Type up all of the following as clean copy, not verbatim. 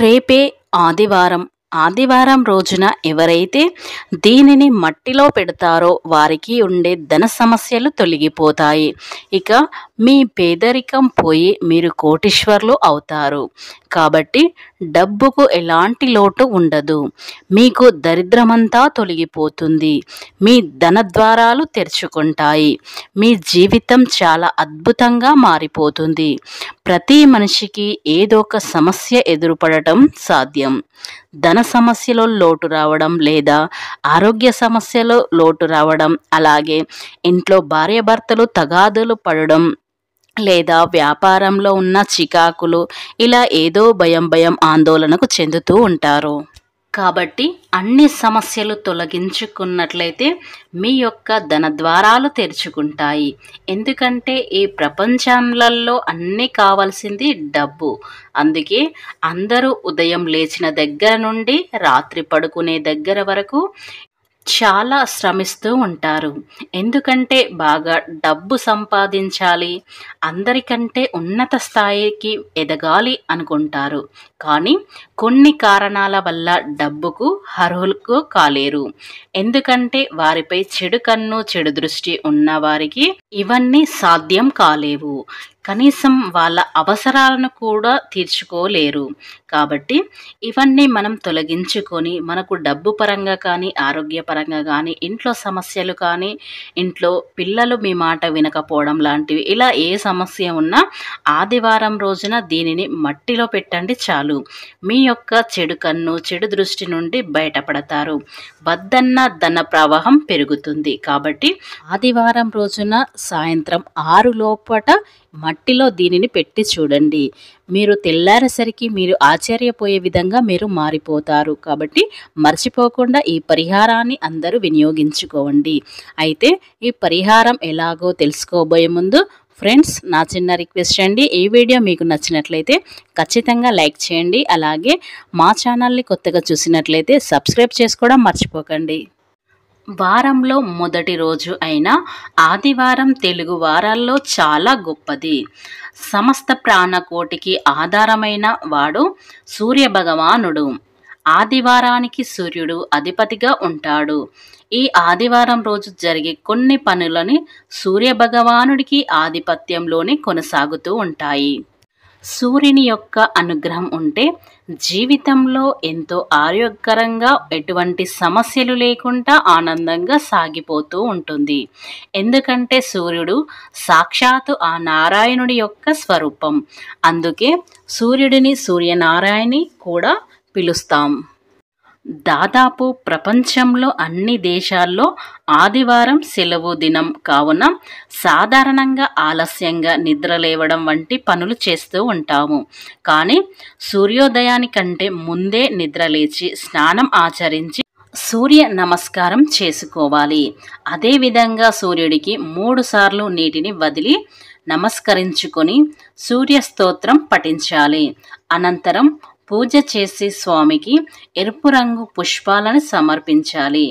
రేపే ఆదివారం. ఆదివారం రోజున ఎవరైతే దీనిని మట్టిలో పెడతారో వారికి ఉండే ధన సమస్యలు తొలగిపోతాయి. ఇక మీ పేదరికం పోయి మీరు కోటీశ్వర్లు అవుతారు. కాబట్టి డబ్బుకు ఎలాంటి లోటు ఉండదు. మీకు దరిద్రమంతా తొలగిపోతుంది. మీ ధన ద్వారాలు తెరుచుకుంటాయి. మీ జీవితం చాలా అద్భుతంగా మారిపోతుంది. ప్రతి మనిషికి ఏదో ఒక సమస్య ఎదురుపడటం సాధ్యం. ధన సమస్యలో లోటు రావడం లేదా ఆరోగ్య సమస్యలో లోటు రావడం, అలాగే ఇంట్లో భార్యాభర్తలు తగాదులు పడడం లేదా వ్యాపారంలో ఉన్న చికాకులు, ఇలా ఏదో భయం ఆందోళనకు చెందుతూ ఉంటారు. కాబట్టి అన్ని సమస్యలు తొలగించుకున్నట్లయితే మీ యొక్క ధన ద్వారాలు తెరుచుకుంటాయి. ఎందుకంటే ఈ ప్రపంచంలో అన్నీ కావాల్సింది డబ్బు. అందుకే అందరూ ఉదయం లేచిన దగ్గర నుండి రాత్రి పడుకునే దగ్గర వరకు చాలా శ్రమిస్తూ ఉంటారు. ఎందుకంటే బాగా డబ్బు సంపాదించాలి, అందరికంటే ఉన్నత స్థాయికి ఎదగాలి అనుకుంటారు. కానీ కొన్ని కారణాల వల్ల డబ్బుకు అర్హులు కాలేరు. ఎందుకంటే వారిపై చెడు కన్ను, చెడు దృష్టి ఉన్న వారికి ఇవన్నీ సాధ్యం కాలేవు. కనీసం వాళ్ళ అవసరాలను కూడా తీర్చుకోలేరు. కాబట్టి ఇవన్నీ మనం తొలగించుకొని మనకు డబ్బు పరంగా కానీ, ఆరోగ్యపరంగా కానీ, ఇంట్లో సమస్యలు కానీ, ఇంట్లో పిల్లలు మీ మాట వినకపోవడం లాంటివి, ఇలా ఏ సమస్య ఉన్నా ఆదివారం రోజున దీనిని మట్టిలో పెట్టండి చాలు. మీ యొక్క చెడు కన్ను, చెడు దృష్టి నుండి బయటపడతారు. వద్దన్న ధన ప్రవాహం పెరుగుతుంది. కాబట్టి ఆదివారం రోజున సాయంత్రం 6 లోపట మట్టిలో దీనిని పెట్టి చూడండి. మీరు తెల్లారేసరికి మీరు ఆశ్చర్యపోయే విధంగా మీరు మారిపోతారు. కాబట్టి మర్చిపోకుండా ఈ పరిహారాన్ని అందరూ వినియోగించుకోండి. అయితే ఈ పరిహారం ఎలాగో తెలుసుకోబోయే ముందు ఫ్రెండ్స్, నా చిన్న రిక్వెస్ట్ అండి. ఈ వీడియో మీకు నచ్చినట్లయితే ఖచ్చితంగా లైక్ చేయండి. అలాగే మా ఛానల్ని కొత్తగా చూసినట్లయితే సబ్స్క్రైబ్ చేసుకోవడం మర్చిపోకండి. వారంలో మొదటి రోజు అయిన ఆదివారం తెలుగు వారాల్లో చాలా గొప్పది. సమస్త ప్రాణకోటికి ఆధారమైన వాడు సూర్య భగవానుడు. ఆదివారానికి సూర్యుడు అధిపతిగా ఉంటాడు. ఈ ఆదివారం రోజు జరిగే కొన్ని పనులని సూర్య భగవానుడికి ఆధిపత్యంలోనే కొనసాగుతూ ఉంటాయి. సూర్యుని యొక్క అనుగ్రహం ఉంటే జీవితంలో ఎంతో ఆరోగ్యకరంగా, ఎటువంటి సమస్యలు లేకుండా ఆనందంగా సాగిపోతూ ఉంటుంది. ఎందుకంటే సూర్యుడు సాక్షాత్తు ఆ నారాయణుడి యొక్క స్వరూపం. అందుకే సూర్యుడిని సూర్యనారాయణి కూడా పిలుస్తాం. దాదాపు ప్రపంచంలో అన్ని దేశాల్లో ఆదివారం సెలవు దినం కావున సాధారణంగా ఆలస్యంగా నిద్ర లేవడం వంటి పనులు చేస్తూ ఉంటాము. కానీ సూర్యోదయానికంటే ముందే నిద్ర లేచి స్నానం ఆచరించి సూర్య నమస్కారం చేసుకోవాలి. అదేవిధంగా సూర్యుడికి 3 సార్లు నీటిని వదిలి నమస్కరించుకొని సూర్య స్తోత్రం పఠించాలి. అనంతరం పూజ చేసి స్వామికి ఎరుపు రంగు పుష్పాలను సమర్పించాలి.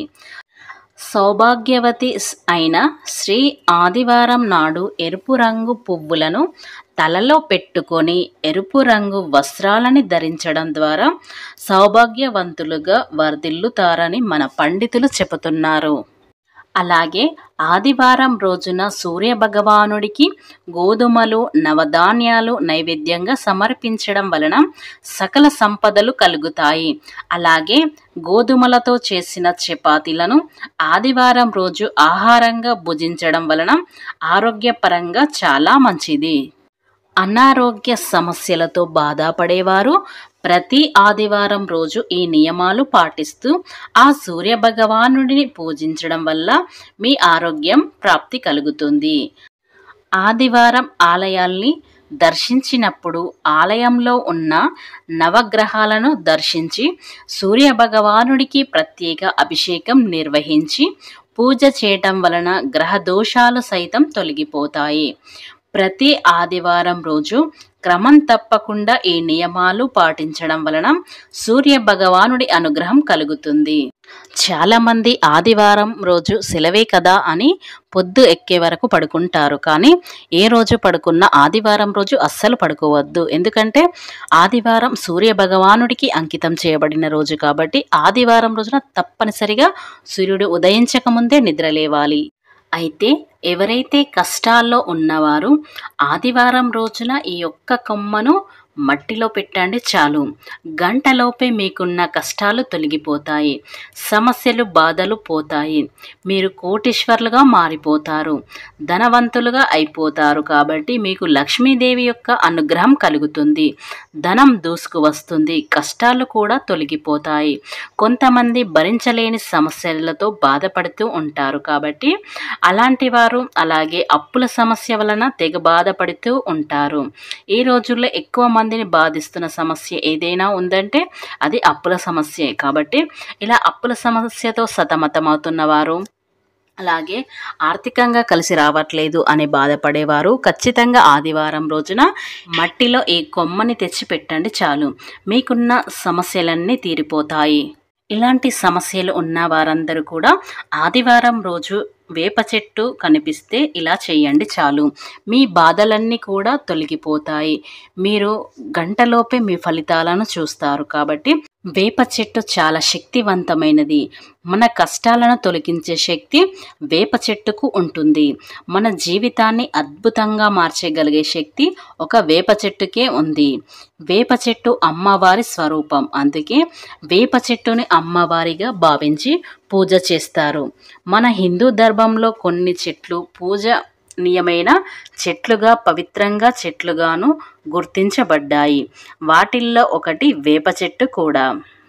సౌభాగ్యవతి అయిన స్త్రీ ఆదివారం నాడు ఎరుపు రంగు పువ్వులను తలలో పెట్టుకొని ఎరుపు రంగు వస్త్రాలని ధరించడం ద్వారా సౌభాగ్యవంతులుగా వర్ధిల్లుతారని మన పండితులు చెబుతున్నారు. అలాగే ఆదివారం రోజున సూర్య భగవానుడికి గోధుమలు, నవధాన్యాలు నైవేద్యంగా సమర్పించడం వలన సకల సంపదలు కలుగుతాయి. అలాగే గోధుమలతో చేసిన చపాతీలను ఆదివారం రోజు ఆహారంగా భుజించడం వలన ఆరోగ్యపరంగా చాలా మంచిది. అనారోగ్య సమస్యలతో బాధపడేవారు ప్రతి ఆదివారం రోజు ఈ నియమాలు పాటిస్తూ ఆ సూర్య భగవానుడిని పూజించడం వల్ల మీ ఆరోగ్యం ప్రాప్తి కలుగుతుంది. ఆదివారం ఆలయాల్ని దర్శించినప్పుడు ఆలయంలో ఉన్న నవగ్రహాలను దర్శించి సూర్య భగవానుడికి ప్రత్యేక అభిషేకం నిర్వహించి పూజ చేయటం వలన గ్రహ దోషాలు సైతం తొలగిపోతాయి. ప్రతి ఆదివారం రోజు క్రమం తప్పకుండా ఈ నియమాలు పాటించడం వలన సూర్య భగవానుడి అనుగ్రహం కలుగుతుంది. చాలామంది ఆదివారం రోజు సెలవే కదా అని పొద్దు ఎక్కే వరకు పడుకుంటారు. కానీ ఏ రోజు పడుకున్నా ఆదివారం రోజు అస్సలు పడుకోవద్దు. ఎందుకంటే ఆదివారం సూర్య భగవానుడికి అంకితం చేయబడిన రోజు కాబట్టి ఆదివారం రోజున తప్పనిసరిగా సూర్యుడు ఉదయించకముందే నిద్రలేవాలి. అయితే ఎవరైతే కష్టాల్లో ఉన్నవారు ఆదివారం రోజున ఈ ఒక్క కొమ్మను మట్టిలో పెట్టండి చాలు. గంటలోపే మీకున్న కష్టాలు తొలగిపోతాయి, సమస్యలు బాధలు పోతాయి, మీరు కోటీశ్వర్లుగా మారిపోతారు, ధనవంతులుగా అయిపోతారు. కాబట్టి మీకు లక్ష్మీదేవి యొక్క అనుగ్రహం కలుగుతుంది, ధనం దూసుకు వస్తుంది, కష్టాలు కూడా తొలగిపోతాయి. కొంతమంది భరించలేని సమస్యలతో బాధపడుతూ ఉంటారు. కాబట్టి అలాంటి వారు అలాగే అప్పుల సమస్య వలన తెగ బాధపడుతూ ఉంటారు. ఈ రోజుల్లో ఎక్కువ మందిని బాధిస్తున్న సమస్య ఏదైనా ఉందంటే అది అప్పుల సమస్యే. కాబట్టి ఇలా అప్పుల సమస్యతో సతమతమవుతున్న వారు అలాగే ఆర్థికంగా కలిసి రావట్లేదు అని బాధపడేవారు ఖచ్చితంగా ఆదివారం రోజున మట్టిలో ఈ కొమ్మని తెచ్చి పెట్టండి చాలు, మీకున్న సమస్యలన్నీ తీరిపోతాయి. ఇలాంటి సమస్యలు ఉన్న వారందరూ కూడా ఆదివారం రోజు వేప చెట్టు కనిపిస్తే ఇలా చేయండి చాలు, మీ బాధలన్నీ కూడా తొలగిపోతాయి, మీరు గంటలోపే మీ ఫలితాలను చూస్తారు. కాబట్టి వేప చెట్టు చాలా శక్తివంతమైనది. మన కష్టాలను తొలగించే శక్తి వేప చెట్టుకు ఉంటుంది. మన జీవితాన్ని అద్భుతంగా మార్చగలిగే శక్తి ఒక వేప చెట్టుకే ఉంది. వేప చెట్టు అమ్మవారి స్వరూపం. అందుకే వేప చెట్టుని అమ్మవారిగా భావించి పూజ చేస్తారు. మన హిందూ ధర్మంలో కొన్ని చెట్లు పూజనీయమైన చెట్లుగా పవిత్రంగా చెట్లుగాను గుర్తించబడ్డాయి. వాటిల్లో ఒకటి వేప చెట్టు కూడా.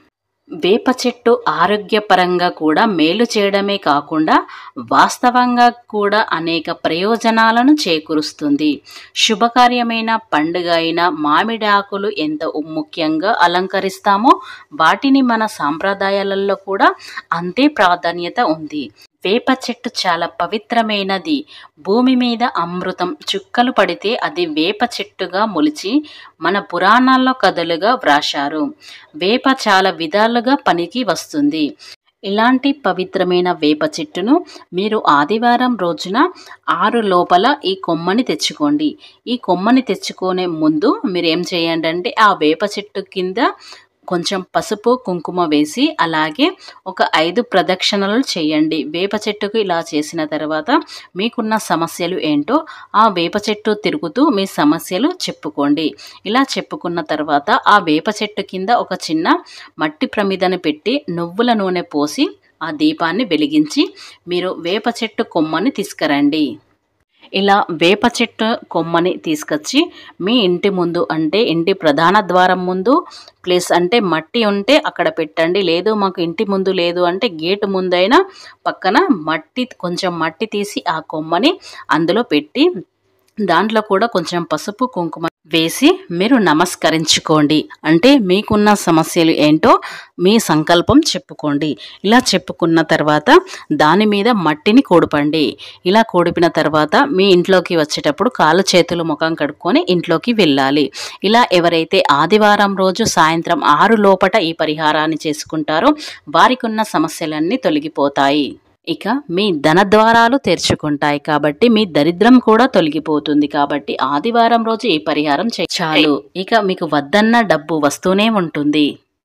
వేప చెట్టు ఆరోగ్యపరంగా కూడా మేలు చేయడమే కాకుండా వాస్తవంగా కూడా అనేక ప్రయోజనాలను చేకూరుస్తుంది. శుభకార్యమైన పండుగ అయిన మామిడి ఆకులు ఎంత ముఖ్యంగా అలంకరిస్తామో వాటిని మన సాంప్రదాయాలలో కూడా అంతే ప్రాధాన్యత ఉంది. వేప చెట్టు చాలా పవిత్రమైనది. భూమి మీద అమృతం చుక్కలు పడితే అది వేప చెట్టుగా మొలిచి మన పురాణాల్లో కథలుగా వ్రాశారు. వేప చాలా విధాలుగా పనికి వస్తుంది. ఇలాంటి పవిత్రమైన వేప చెట్టును మీరు ఆదివారం రోజున 6 లోపల ఈ కొమ్మని తెచ్చుకోండి. ఈ కొమ్మని తెచ్చుకునే ముందు మీరు ఏం చేయండి అంటే ఆ వేప చెట్టు కింద కొంచెం పసుపు కుంకుమ వేసి అలాగే ఒక 5 ప్రదక్షిణలు చేయండి. వేప చెట్టుకు ఇలా చేసిన తర్వాత మీకున్న సమస్యలు ఏంటో ఆ వేప చెట్టు తిరుగుతూ మీ సమస్యలు చెప్పుకోండి. ఇలా చెప్పుకున్న తర్వాత ఆ వేప చెట్టు కింద ఒక చిన్న మట్టి ప్రమిదను పెట్టి నువ్వుల నూనె పోసి ఆ దీపాన్ని వెలిగించి మీరు వేప చెట్టు కొమ్మని తీసుకురండి. ఇలా వేప చెట్టు కొమ్మని తీసుకొచ్చి మీ ఇంటి ముందు అంటే ఇంటి ప్రధాన ద్వారం ముందు ప్లేస్ అంటే మట్టి ఉంటే అక్కడ పెట్టండి. లేదు మాకు ఇంటి ముందు లేదు అంటే గేటు ముందైనా పక్కన కొంచెం మట్టి తీసి ఆ కొమ్మని అందులో పెట్టి దాంట్లో కూడా కొంచెం పసుపు కుంకుమ వేసి మీరు నమస్కరించుకోండి. అంటే మీకున్న సమస్యలు ఏంటో మీ సంకల్పం చెప్పుకోండి. ఇలా చెప్పుకున్న తర్వాత దాని మీద మట్టిని కూడపండి. ఇలా కూడిపిన తర్వాత మీ ఇంట్లోకి వచ్చేటప్పుడు కాళ్ళు చేతులు ముఖం కడుక్కొని ఇంట్లోకి వెళ్ళాలి. ఇలా ఎవరైతే ఆదివారం రోజు సాయంత్రం 6 లోపట ఈ పరిహారాన్ని చేసుకుంటారో వారికి ఉన్న సమస్యలన్నీ తొలగిపోతాయి. ఇక మీ ధనద్వారాలు తెరుచుకుంటాయి. కాబట్టి మీ దరిద్రం కూడా తొలగిపోతుంది. కాబట్టి ఆదివారం రోజు ఈ పరిహారం చాలు. ఇక మీకు వద్దన్న డబ్బు వస్తూనే ఉంటుంది.